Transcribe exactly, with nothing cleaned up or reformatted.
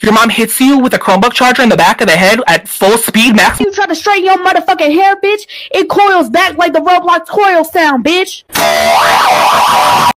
Your mom hits you with a Chromebook charger in the back of the head at full speed, max. You try to straighten your motherfucking hair, bitch. It coils back like the Roblox coil sound, bitch.